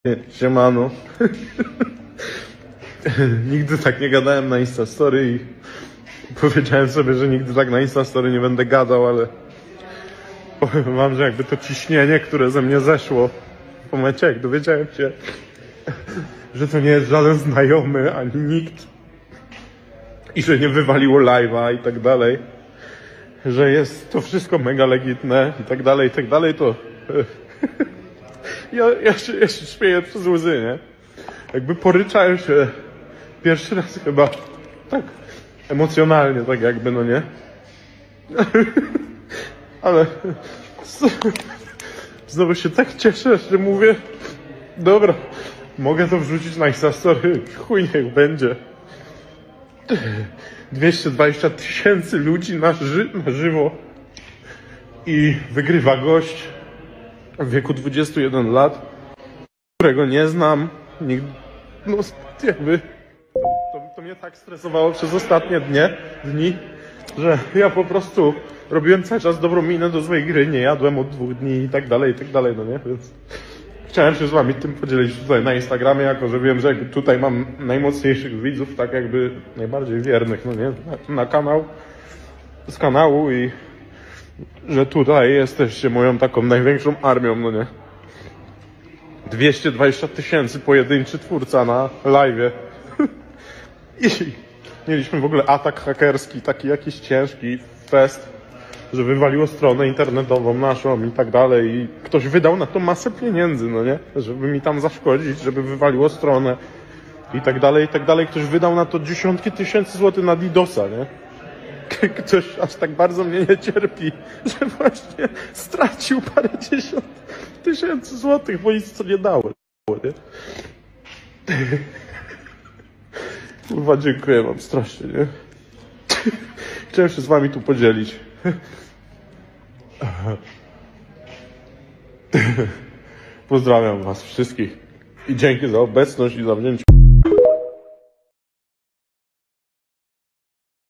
Siemano. Nigdy tak nie gadałem na Instastory i powiedziałem sobie, że nigdy tak na Instastory nie będę gadał, ale powiem wam, że jakby to ciśnienie, które ze mnie zeszło w momencie, jak dowiedziałem się, że to nie jest żaden znajomy, ani nikt i że nie wywaliło live'a i tak dalej, że jest to wszystko mega legitne i tak dalej, to ja się śmieję przez łzy, nie? Jakby poryczałem się pierwszy raz chyba tak emocjonalnie, tak jakby, no nie? Ale znowu się tak cieszę, że mówię, dobra, mogę to wrzucić na Instastory, chuj niech będzie. 220 000 ludzi na żywo i wygrywa gość w wieku 21 lat, którego nie znam, no jakby to mnie tak stresowało przez ostatnie dni, że ja po prostu robiłem cały czas dobrą minę do złej gry, nie jadłem od 2 dni i tak dalej, no nie, więc chciałem się z wami tym podzielić tutaj na Instagramie, jako że wiem, że jakby tutaj mam najmocniejszych widzów, tak jakby najbardziej wiernych, no nie, z kanału i że tutaj jesteście moją taką największą armią, no nie. 220 000 pojedynczy twórca na live'ie. I mieliśmy w ogóle atak hakerski, taki jakiś ciężki fest, że wywaliło stronę internetową naszą i tak dalej i ktoś wydał na to masę pieniędzy, no nie? Żeby mi tam zaszkodzić, żeby wywaliło stronę i tak dalej. Ktoś wydał na to dziesiątki tysięcy złotych na DDoSa, nie? Ktoś aż tak bardzo mnie nie cierpi, że właśnie stracił parędziesiąt tysięcy złotych, bo nic co nie dało, nie? Kurwa, dziękuję wam strasznie, nie? Chciałem się z wami tu podzielić. Pozdrawiam was wszystkich i dzięki za obecność i za wzięcie.